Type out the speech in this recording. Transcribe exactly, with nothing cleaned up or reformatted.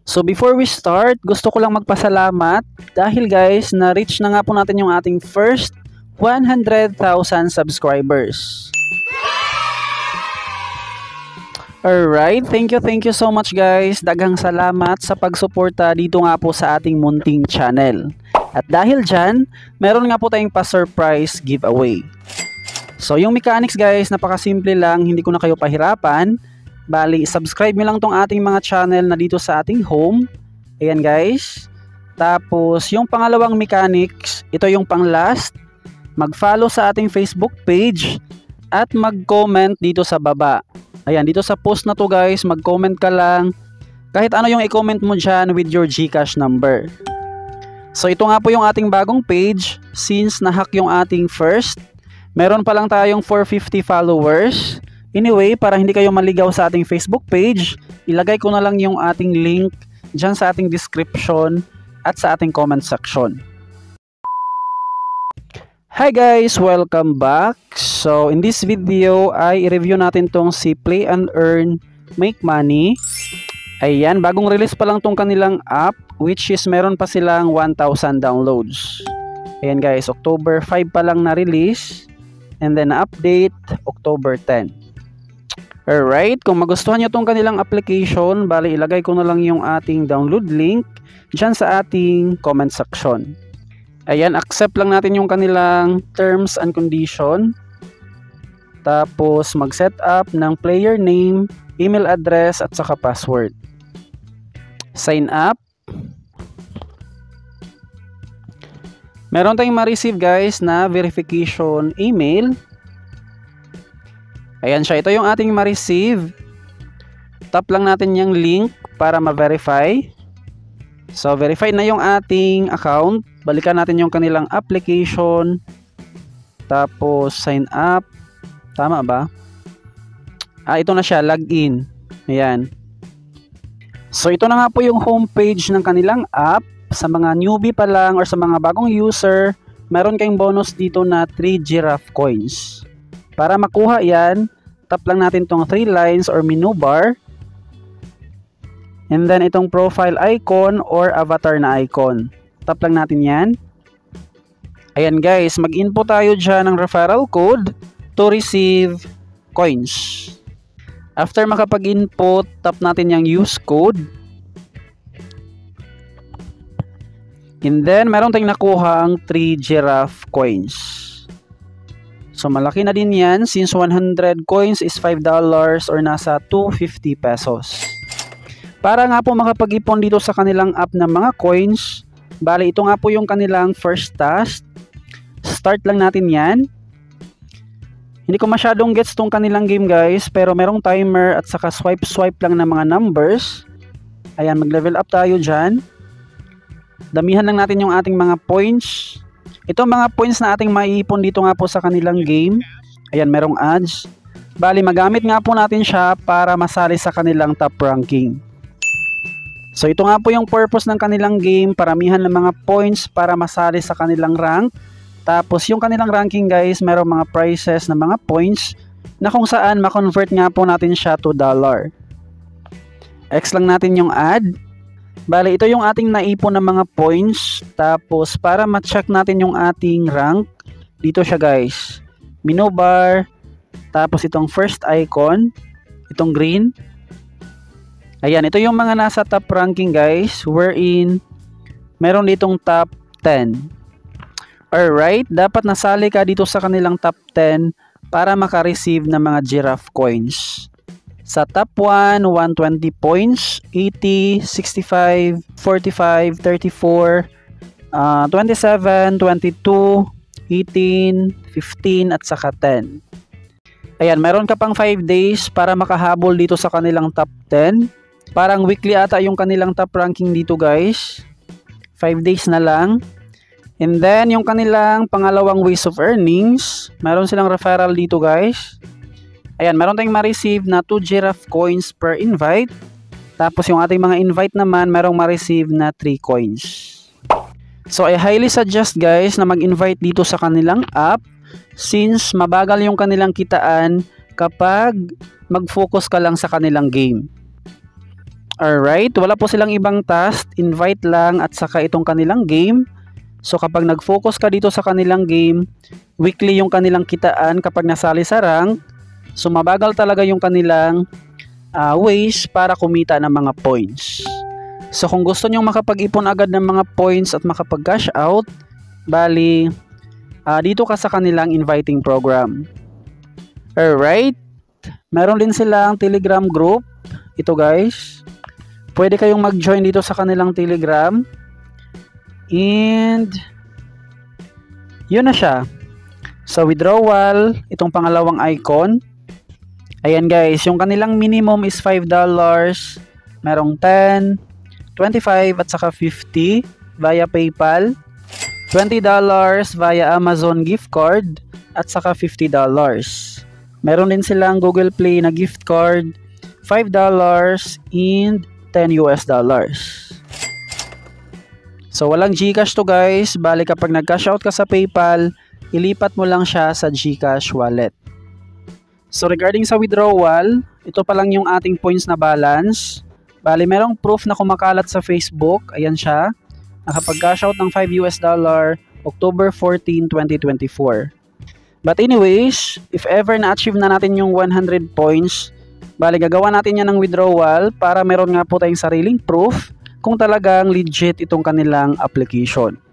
So before we start, gusto ko lang magpasalamat dahil guys, na-reach na nga po natin yung ating first one hundred thousand subscribers. Alright, thank you, thank you so much guys. Daghang salamat sa pagsuporta dito nga po sa ating munting channel. At dahil dyan, meron nga po tayong pa-surprise giveaway. So yung mechanics guys, napakasimple lang, hindi ko na kayo pahirapan. Bali, subscribe nyo lang tong ating mga channel na dito sa ating home. Ayan guys. Tapos, yung pangalawang mechanics, ito yung pang last. Mag-follow sa ating Facebook page at mag-comment dito sa baba. Ayan, dito sa post na to guys, mag-comment ka lang. Kahit ano yung i-comment mo dyan with your GCash number. So, ito nga po yung ating bagong page. Since nahack yung ating first, meron pa lang tayong four hundred fifty followers. Anyway, para hindi kayo maligaw sa ating Facebook page, ilagay ko na lang yung ating link dyan sa ating description at sa ating comment section. Hi guys! Welcome back! So, in this video ay i-review natin tong si Play and Earn Make Money. Ayan, bagong release pa lang tong kanilang app, which is meron pa silang one thousand downloads. Ayan guys, October five pa lang na-release, and then update October ten. Alright, kung magustuhan nyo tong kanilang application, bali ilagay ko na lang yung ating download link dyan sa ating comment section. Ayan, accept lang natin yung kanilang terms and condition. Tapos mag-set up ng player name, email address at saka password. Sign up. Meron tayong ma-receive guys na verification email. Ayan siya, ito yung ating ma-receive. Tap lang natin yung link para ma-verify. So, verify na yung ating account. Balikan natin yung kanilang application. Tapos, sign up. Tama ba? Ah, ito na siya, login. Ayan. So, ito na nga po yung homepage ng kanilang app. Sa mga newbie pa lang or sa mga bagong user, meron kayong bonus dito na three giraffe coins. Para makuha yan, tap lang natin tong three lines or menu bar. And then itong profile icon or avatar na icon. Tap lang natin yan. Ayan guys, mag-input tayo dyan ng referral code to receive coins. After makapag-input, tap natin yung use code. And then meron tayong nakuha ang three giraffe coins. So malaki na din yan since one hundred coins is five dollars or nasa two hundred fifty pesos. Para nga po makapag-ipon dito sa kanilang app ng mga coins, bali ito nga po yung kanilang first task. Start lang natin yan. Hindi ko masyadong gets tong kanilang game guys, pero merong timer at saka swipe-swipe lang ng mga numbers. Ayan, mag-level up tayo dyan. Damihan lang natin yung ating mga points. Ito mga points na ating maiipon dito nga po sa kanilang game. Ayan, merong ads. Bali, magamit nga po natin siya para masali sa kanilang top ranking. So, ito nga po yung purpose ng kanilang game. Paramihan ng mga points para masali sa kanilang rank. Tapos, yung kanilang ranking guys, merong mga prizes na mga points na kung saan makonvert nga po natin siya to dollar. X lang natin yung ad. Bale, ito yung ating naipon na mga points. Tapos, para ma-check natin yung ating rank, dito siya guys. Menu bar. Tapos, itong first icon. Itong green. Ayan, ito yung mga nasa top ranking guys. Wherein, meron ditong top ten. Alright, dapat nasali ka dito sa kanilang top ten para maka-receive ng mga giraffe coins. Sa top one, one hundred twenty points, eighty, sixty-five, forty-five, thirty-four, uh, twenty-seven, twenty-two, eighteen, fifteen, at saka ten. Ayan, meron ka pang five days para makahabol dito sa kanilang top ten. Parang weekly ata yung kanilang top ranking dito guys. five days na lang. And then, yung kanilang pangalawang ways of earnings, meron silang referral dito guys. Ayan, meron tayong ma-receive na two giraffe coins per invite. Tapos yung ating mga invite naman, merong ma-receive na three coins. So I highly suggest guys na mag-invite dito sa kanilang app since mabagal yung kanilang kitaan kapag mag-focus ka lang sa kanilang game. Alright, wala po silang ibang task, invite lang at saka itong kanilang game. So kapag nag-focus ka dito sa kanilang game, weekly yung kanilang kitaan kapag nasali sa rank. So mabagal talaga yung kanilang uh, ways para kumita ng mga points. So kung gusto nyong makapag-ipon agad ng mga points at makapag-cash out, bali uh, dito ka sa kanilang inviting program. Alright, meron din silang Telegram group. Ito guys, pwede kayong mag-join dito sa kanilang Telegram. And yun na siya. Sa withdrawal, itong pangalawang icon. Ayan guys, yung kanilang minimum is five dollars. Merong ten, twenty-five at saka fifty via PayPal. twenty dollars via Amazon gift card at saka fifty dollars. Meron din silang Google Play na gift card, five dollars and ten U S dollars. So walang GCash to guys, bali kapag nag-cash out ka sa PayPal, ilipat mo lang siya sa GCash wallet. So regarding sa withdrawal, ito pa lang yung ating points na balance. Bali merong proof na kumakalat sa Facebook, ayan siya. Nakapag-cash out ng five U S dollar October fourteenth, twenty twenty-four. But anyways, if ever na-achieve na natin yung one hundred points, bali gagawa natin yan ng withdrawal para meron nga po tayong sariling proof kung talagang legit itong kanilang application.